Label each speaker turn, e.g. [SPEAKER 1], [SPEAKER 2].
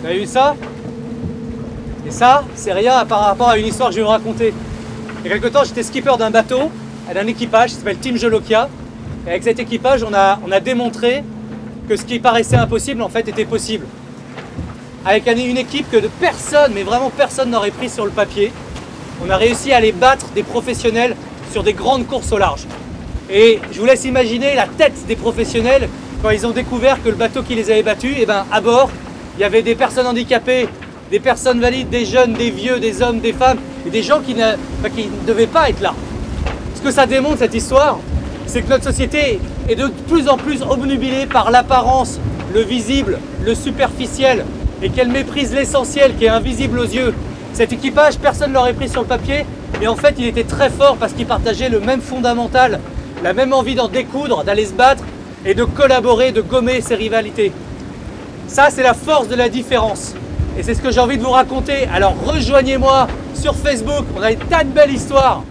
[SPEAKER 1] Vous avez vu ça? Et ça, c'est rien par rapport à une histoire que je vais vous raconter. Il y a quelque temps, j'étais skipper d'un bateau, d'un équipage qui s'appelle Team Jolokia. Et avec cet équipage, on a démontré que ce qui paraissait impossible, en fait, était possible. Avec une équipe que personne, mais vraiment personne n'aurait pris sur le papier, on a réussi à aller battre des professionnels sur des grandes courses au large. Et je vous laisse imaginer la tête des professionnels quand ils ont découvert que le bateau qui les avait battus, et ben, à bord, il y avait des personnes handicapées, des personnes valides, des jeunes, des vieux, des hommes, des femmes, et des gens qui ne devaient pas être là. Ce que ça démontre, cette histoire, c'est que notre société est de plus en plus obnubilée par l'apparence, le visible, le superficiel, et qu'elle méprise l'essentiel qui est invisible aux yeux. Cet équipage, personne ne l'aurait pris sur le papier, mais en fait, il était très fort parce qu'il partageait le même fondamental, la même envie d'en découdre, d'aller se battre et de collaborer, de gommer ses rivalités. Ça, c'est la force de la différence. Et c'est ce que j'ai envie de vous raconter. Alors rejoignez-moi sur Facebook, on a des tas de belles histoires.